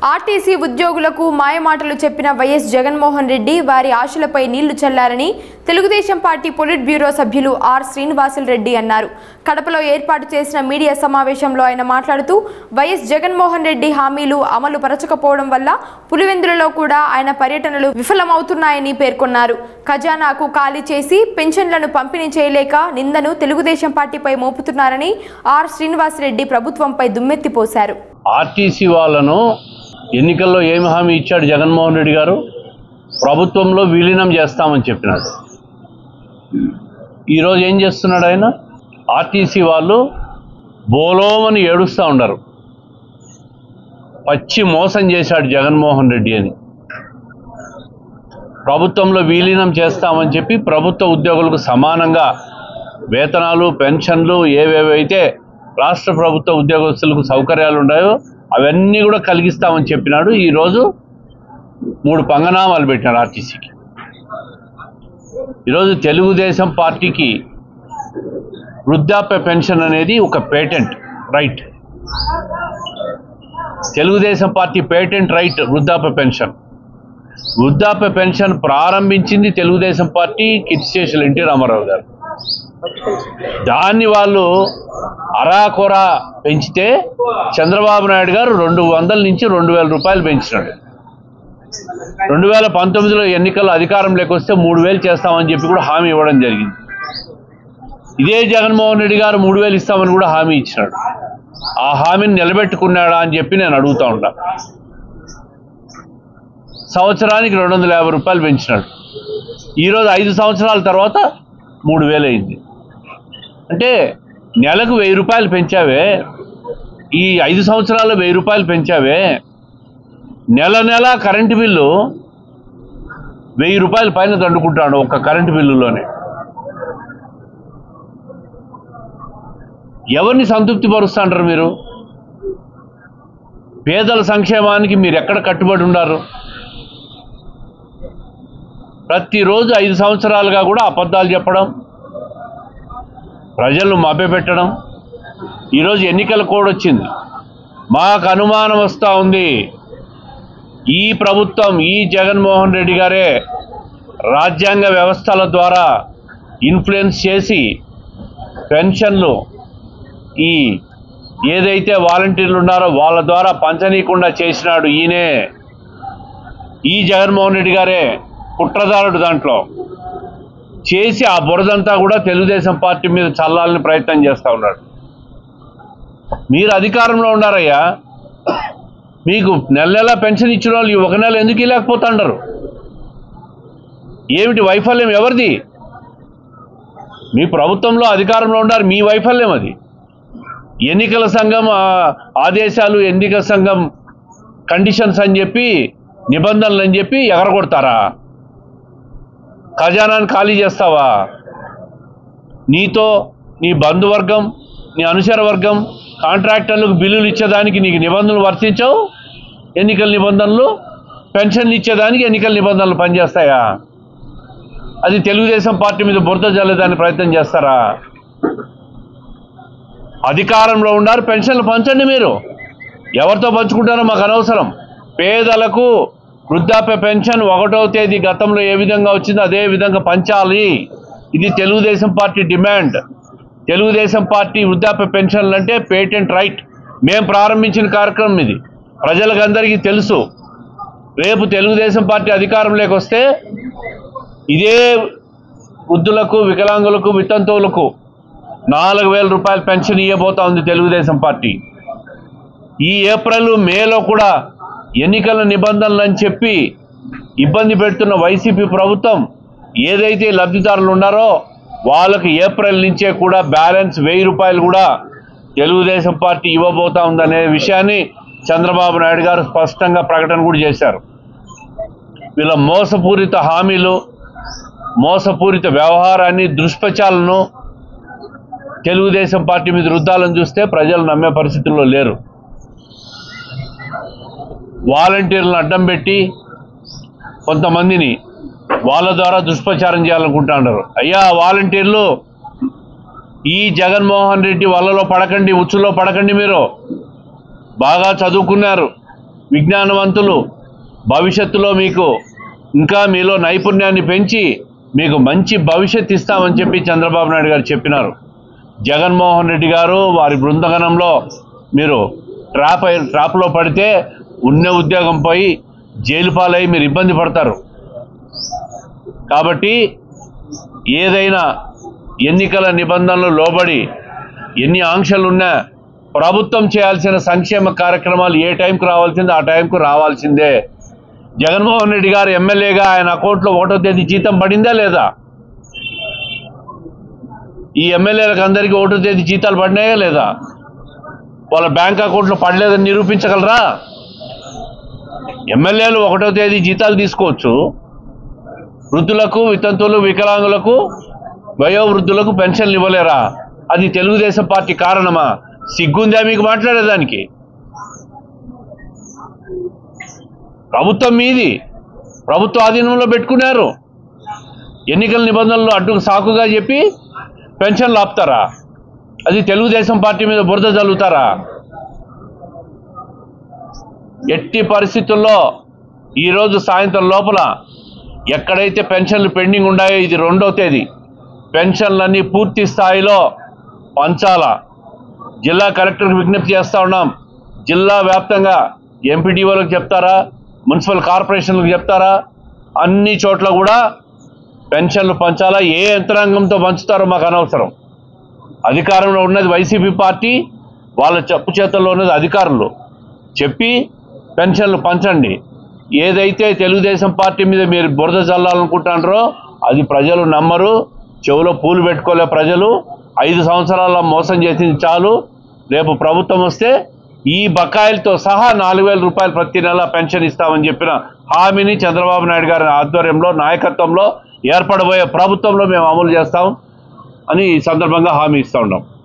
RTC ఉద్యోగులకు మాయమాటలు చెప్పిన వైఎస్ జగన్మోహన్ రెడ్డి వారి ఆశలపై నీళ్లు చల్లారని తెలుగుదేశం పార్టీ పొలిట్ బ్యూరో సభ్యులు ఆర్ శ్రీనివాసులు రెడ్డి అన్నారు. కడపలో ఏర్పాటు చేసిన మీడియా సమావేశంలో ఆయన మాట్లాడుతూ వైఎస్ జగన్మోహన్ రెడ్డి హామీలు అమలు పరచకపోవడం వల్ల పులివెందులలో కూడా ఆయన పర్యటనలు విఫలమవుతున్నాయని పేర్కొన్నారు. ఖజానాకు ఖాళీ చేసి పెన్షన్లను పంపిణీ చేయలేక నిందను తెలుగుదేశం పార్టీపై మోపుతున్నారని ఆర్ శ్రీనివాసరెడ్డి ప్రభుత్వంపై దుమ్మెత్తిపోశారు. ఆర్టీసీ వాళ్ళను ఎన్నికల్లో ఏమి హామీ ఇచ్చాడు జగన్మోహన్ రెడ్డి గారు? ప్రభుత్వంలో విలీనం చేస్తామని చెప్పినాడు. ఈరోజు ఏం చేస్తున్నాడు ఆయన? ఆర్టీసీ వాళ్ళు బోలోమని ఏడుస్తూ ఉండరు. పచ్చి మోసం చేశాడు జగన్మోహన్ రెడ్డి అని. ప్రభుత్వంలో విలీనం చేస్తామని చెప్పి ప్రభుత్వ ఉద్యోగులకు సమానంగా వేతనాలు పెన్షన్లు ఏవేవైతే రాష్ట్ర ప్రభుత్వ ఉద్యోగస్తులకు సౌకర్యాలు ఉన్నాయో అవన్నీ కూడా కలిగిస్తామని చెప్పినాడు. ఈరోజు 3 పంగనామాలు పెట్టినాడు ఆర్టీసీకి. ఈరోజు తెలుగుదేశం పార్టీకి వృద్ధాప్య పెన్షన్ అనేది ఒక patent right. Telugu Desam party patent right వృద్ధాప్య పెన్షన్. వృద్ధాప్య పెన్షన్ ప్రారంభించింది తెలుగుదేశం పార్టీ కీర్తిశేషులు ఎన్టీ రామారావు గారు. దాన్ని వాళ్ళు అరాకొరా పెంచితే చంద్రబాబు నాయుడు గారు 200 నుంచి 2000 రూపాయలు పెంచినాడు. 2019లో ఎన్నికల్లో అధికారంలోకి వస్తే 3000 చేస్తామని చెప్పి కూడా హామీ ఇవ్వడం జరిగింది. ఇదే జగన్మోహన్ రెడ్డి గారు 3000 ఇస్తామని కూడా హామీ ఇచ్చినాడు. ఆ హామీని నిలబెట్టుకున్నాడా అని చెప్పి నేను అడుగుతూ ఉంటా. సంవత్సరానికి 250 రూపాయలు పెంచినాడు. ఈరోజు 5 సంవత్సరాల తర్వాత 3000 అయింది. అంటే నెలకు 1000 రూపాయలు పెంచావే, ఈ 5 సంవత్సరాలు 1000 రూపాయలు పెంచావే, నెల నెల కరెంటు బిల్లు 1000 రూపాయల పైన దండుకుంటాడు ఒక్క కరెంటు బిల్లులోనే. ఎవరిని సంతృప్తి పరుస్తాంటారు మీరు? పేదల సంక్షేమానికి మీరు ఎక్కడ కట్టుబడి ఉన్నారు? ప్రతిరోజు 5 సంవత్సరాలుగా కూడా అబద్ధాలు చెప్పడం, ప్రజలను మభ్యపెట్టడం. ఈరోజు ఎన్నికల కోడ్ వచ్చింది. మాకు అనుమానం వస్తూ ఉంది, ఈ ప్రభుత్వం ఈ జగన్మోహన్ రెడ్డి గారే రాజ్యాంగ వ్యవస్థల ద్వారా ఇన్ఫ్లుయెన్స్ చేసి పెన్షన్లు ఈ ఏదైతే వాలంటీర్లు ఉన్నారో వాళ్ళ ద్వారా పంచనీయకుండా చేసినాడు ఈయనే. ఈ జగన్మోహన్ రెడ్డి గారే కుట్రదారుడు. దాంట్లో చేసి ఆ బురదంతా కూడా తెలుగుదేశం పార్టీ మీద చల్లాలని ప్రయత్నం చేస్తూ ఉన్నాడు. మీరు అధికారంలో ఉన్నారయ్యా, మీకు నెల నెల పెన్షన్ ఇచ్చిన వాళ్ళు ఈ 1 నెల ఎందుకు ఇవ్వలేకపోతాంటారు? ఏమిటి వైఫల్యం? ఎవరిది? మీ ప్రభుత్వంలో అధికారంలో ఉన్నారు, మీ వైఫల్యం అది. ఎన్నికల సంఘం ఆదేశాలు, ఎన్నికల సంఘం కండిషన్స్ అని చెప్పి, నిబంధనలు అని చెప్పి ఎగరగొడతారా? ఖజానాన్ని ఖాళీ చేస్తావా? నీతో నీ బంధువర్గం, నీ అనుచర వర్గం, కాంట్రాక్టర్లకు బిల్లులు ఇచ్చేదానికి నీకు నిబంధనలు వర్తించవు. ఎన్నికల నిబంధనలు, పెన్షన్లు ఇచ్చేదానికి ఎన్నికల నిబంధనలు పనిచేస్తాయా? అది తెలుగుదేశం పార్టీ మీద బురద జల్లేదానికి ప్రయత్నం చేస్తారా? అధికారంలో ఉన్నారు, పెన్షన్లు పంచండి. మీరు ఎవరితో పంచుకుంటారో మాకు అనవసరం. పేదలకు వృద్ధాప్య పెన్షన్ 1వ తేదీ గతంలో ఏ విధంగా వచ్చిందో అదే విధంగా పంచాలి. ఇది Telugu Desam party demand. Telugu Desam party వృద్ధాప్య పెన్షన్లు అంటే పేటెంట్ రైట్. మేము ప్రారంభించిన కార్యక్రమం ఇది. ప్రజలకు అందరికీ తెలుసు. రేపు తెలుగుదేశం పార్టీ అధికారంలోకి వస్తే ఇదే వృద్ధులకు, వికలాంగులకు, వితంతువులకు 4000 రూపాయల పెన్షన్ ఇవ్వబోతా ఉంది తెలుగుదేశం పార్టీ. ఈ ఏప్రిల్ మేలో కూడా ఎన్నికల నిబంధనలు అని చెప్పి ఇబ్బంది పెడుతున్న వైసీపీ ప్రభుత్వం ఏదైతే లబ్ధిదారులు ఉన్నారో వాళ్ళకి ఏప్రిల్ నుంచే కూడా బ్యాలెన్స్ 1000 రూపాయలు కూడా తెలుగుదేశం పార్టీ ఇవ్వబోతా ఉందనే విషయాన్ని చంద్రబాబు నాయుడు గారు స్పష్టంగా ప్రకటన కూడా చేశారు. వీళ్ళ మోసపూరిత హామీలు, మోసపూరిత వ్యవహారాన్ని, దుష్ప్రచారాలను తెలుగుదేశం పార్టీ మీద రుద్దాలని చూస్తే ప్రజలు నమ్మే పరిస్థితుల్లో లేరు. వాలంటీర్లను అడ్డం పెట్టి కొంతమందిని వాళ్ళ ద్వారా దుష్ప్రచారం చేయాలనుకుంటున్నారు. అయ్యా వాలంటీర్లు, ఈ జగన్మోహన్ రెడ్డి వలలో పడకండి, ఉచ్చులో పడకండి. మీరు బాగా చదువుకున్నారు, విజ్ఞానవంతులు, భవిష్యత్తులో మీకు ఇంకా మీలో నైపుణ్యాన్ని పెంచి మీకు మంచి భవిష్యత్తు ఇస్తామని చెప్పి చంద్రబాబు నాయుడు గారు చెప్పినారు. జగన్మోహన్ రెడ్డి గారు వారి బృందగణంలో మీరు ట్రాప్లో పడితే ఉన్న ఉద్యోగం పోయి జైలు పాలై మీరు ఇబ్బంది పడతారు. కాబట్టి ఏదైనా ఎన్నికల నిబంధనలు లోబడి ఎన్ని ఆంక్షలున్నా ప్రభుత్వం చేయాల్సిన సంక్షేమ కార్యక్రమాలు ఏ టైంకు రావాల్సిందో ఆ టైంకు రావాల్సిందే. జగన్మోహన్ రెడ్డి గారు ఎమ్మెల్యేగా ఆయన అకౌంట్లో 1వ తేదీ జీతం పడిందా లేదా? ఈ ఎమ్మెల్యేలకు అందరికీ 1వ తేదీ జీతాలు పడినాయా లేదా? వాళ్ళ బ్యాంక్ అకౌంట్లో పడలేదని నిరూపించగలరా? ఎమ్మెల్యేలు 1వ తేదీ జీతాలు తీసుకోవచ్చు. వృద్ధులకు, వితంతువులు, వికలాంగులకు, వయోవృద్ధులకు పెన్షన్లు ఇవ్వలేరా? అది తెలుగుదేశం పార్టీ కారణమా? సిగ్గుందా మీకు మాట్లాడేదానికి? ప్రభుత్వం మీది, ప్రభుత్వ ఆధీనంలో పెట్టుకున్నారు. ఎన్నికల నిబంధనలు అడ్డుకు సాకుగా చెప్పి పెన్షన్లు ఆపుతారా? అది తెలుగుదేశం పార్టీ మీద బురద జల్లుతారా? ఎట్టి పరిస్థితుల్లో ఈరోజు సాయంత్రం లోపల ఎక్కడైతే పెన్షన్లు పెండింగ్ ఉన్నాయో ఇది 2వ తేదీ పెన్షన్లన్నీ పూర్తి స్థాయిలో పంచాలా. జిల్లా కలెక్టర్కి విజ్ఞప్తి చేస్తూ ఉన్నాం. జిల్లా వ్యాప్తంగా ఎంపీడీఓలకు చెప్తారా, మున్సిపల్ కార్పొరేషన్లకు చెప్తారా, అన్ని చోట్ల కూడా పెన్షన్లు పంచాలా. ఏ యంత్రాంగంతో పంచుతారో మాకు అనవసరం. అధికారంలో ఉన్నది వైసీపీ పార్టీ, వాళ్ళ చెప్పు చేతల్లో ఉన్నది అధికారులు. చెప్పి పెన్షన్లు పంచండి. ఏదైతే తెలుగుదేశం పార్టీ మీద మీరు బురద చల్లాలనుకుంటున్నారో అది ప్రజలు నమ్మరు. చెవులో పూలు పెట్టుకోలే ప్రజలు. 5 సంవత్సరాల మోసం చేసింది చాలు. రేపు ప్రభుత్వం వస్తే ఈ బకాయిలతో సహా 4,000 రూపాయలు ప్రతి నెల పెన్షన్ ఇస్తామని చెప్పిన హామీని చంద్రబాబు నాయుడు గారి ఆధ్వర్యంలో, నాయకత్వంలో ఏర్పడబోయే ప్రభుత్వంలో మేము అమలు చేస్తాం అని ఈ సందర్భంగా హామీ ఇస్తూ ఉన్నాం.